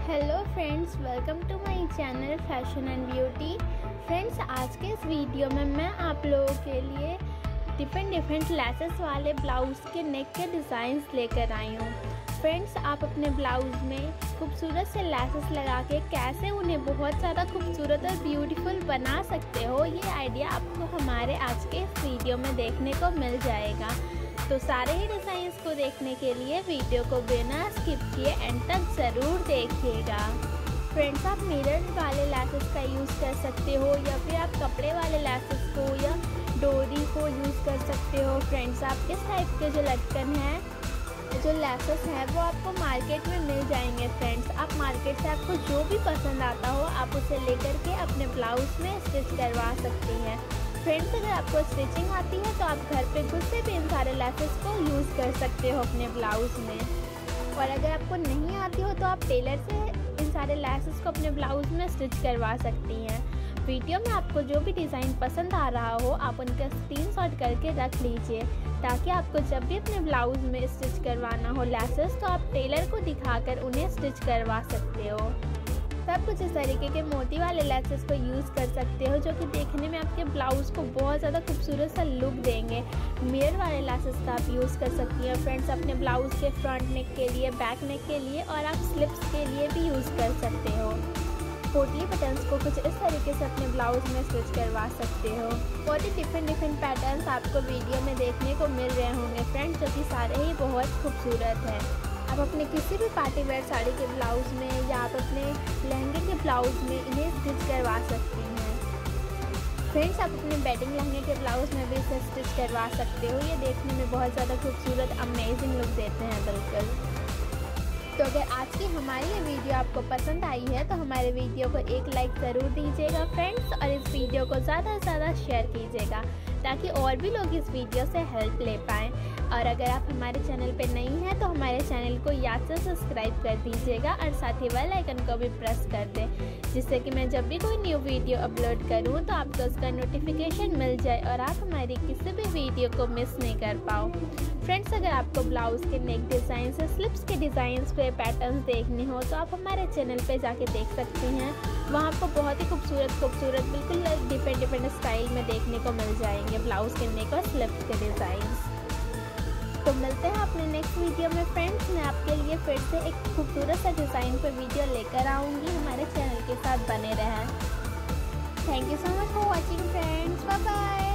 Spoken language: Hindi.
Hello friends, welcome to my channel fashion and beauty. Friends, आज के इस वीडियो में मैं आप लोगों के लिए डिफरेंट लेसेस वाले ब्लाउज़ के नेक के डिज़ाइंस लेकर आई हूँ। फ्रेंड्स, आप अपने ब्लाउज़ में खूबसूरत से लेसेस लगा के कैसे उन्हें बहुत ज़्यादा खूबसूरत और ब्यूटीफुल बना सकते हो, ये आइडिया आपको हमारे आज के इस वीडियो में देखने को मिल जाएगा। तो सारे ही डिज़ाइंस को देखने के लिए वीडियो को बिना स्किप किए एंड तक ज़रूर देखिएगा। फ्रेंड्स, आप मिरर वाले लेसेस का यूज़ कर सकते हो या फिर आप कपड़े वाले लेसेस को या डोरी को यूज़ कर सकते हो। फ्रेंड्स, आप इस टाइप के जो लटकन हैं, जो लेसेस हैं, वो आपको मार्केट में मिल जाएंगे। फ्रेंड्स, आप मार्केट से आपको जो भी पसंद आता हो आप उसे लेकर के अपने ब्लाउज़ में स्टिच करवा सकती हैं। फ्रेंड्स, अगर आपको स्टिचिंग आती है तो आप घर पे खुद से भी इन सारे लेसेस को यूज़ कर सकते हो अपने ब्लाउज़ में, और अगर आपको नहीं आती हो तो आप टेलर से इन सारे लेसेस को अपने ब्लाउज़ में स्टिच करवा सकती हैं। वीडियो में आपको जो भी डिज़ाइन पसंद आ रहा हो आप उनका स्क्रीनशॉट करके रख लीजिए, ताकि आपको जब भी अपने ब्लाउज़ में स्टिच करवाना हो लेसेस तो आप टेलर को दिखाकर उन्हें स्टिच करवा सकते हो। सब कुछ इस तरीके के मोती वाले लेसेस को यूज़ कर सकते हो, जो कि देखने में आपके ब्लाउज़ को बहुत ज़्यादा खूबसूरत सा लुक देंगे। मिरर वाले लेसेस का आप यूज़ कर सकती हैं फ्रेंड्स, अपने ब्लाउज़ के फ्रंट नेक के लिए, बैक नेक के लिए, और आप स्लिप्स के लिए भी यूज़ कर सकते हो। पोटली बटन्स को कुछ इस तरीके से अपने ब्लाउज़ में स्टिच करवा सकते हो। बहुत ही डिफरेंट पैटर्न्स आपको वीडियो में देखने को मिल रहे होंगे फ्रेंड्स, जो कि सारे ही बहुत खूबसूरत हैं। आप अपने किसी भी पार्टी वेयर साड़ी के ब्लाउज़ में या आप अपने लहंगे के ब्लाउज़ में इन्हें स्टिच करवा सकती हैं। फ्रेंड्स, आप अपने वेडिंग लहंगे के ब्लाउज़ में भी इसे स्टिच करवा सकते हो। ये देखने में बहुत ज़्यादा खूबसूरत अमेजिंग लुक देते हैं बिल्कुल। तो अगर आज की हमारी ये वीडियो आपको पसंद आई है तो हमारे वीडियो को एक लाइक ज़रूर दीजिएगा फ्रेंड्स, और इस वीडियो को ज़्यादा से ज़्यादा शेयर कीजिएगा ताकि और भी लोग इस वीडियो से हेल्प ले पाएँ। और अगर आप हमारे चैनल पे नई हैं तो हमारे चैनल को याद से सब्सक्राइब कर दीजिएगा और साथ ही बेल आइकन को भी प्रेस कर दें, जिससे कि मैं जब भी कोई न्यू वीडियो अपलोड करूं तो आपको उसका नोटिफिकेशन मिल जाए और आप हमारी किसी भी वीडियो को मिस नहीं कर पाओ। फ्रेंड्स, अगर आपको ब्लाउज़ के नेक डिज़ाइंस या स्लिप्स के डिज़ाइंस पे पैटर्न्स देखने हो तो आप हमारे चैनल पे जाके देख सकती हैं। वहाँ आपको बहुत ही खूबसूरत बिल्कुल डिफरेंट स्टाइल में देखने को मिल जाएंगे ब्लाउज़ के नेक और स्लिप्स के डिज़ाइंस। तो मिलते हैं अपने नेक्स्ट वीडियो में फ्रेंड्स। मैं आपके लिए फिर से एक खूबसूरत सा डिज़ाइन पर वीडियो लेकर आऊँगी। हमारे चैनल के साथ बने रहें। Thank you so much for watching friends. Bye bye.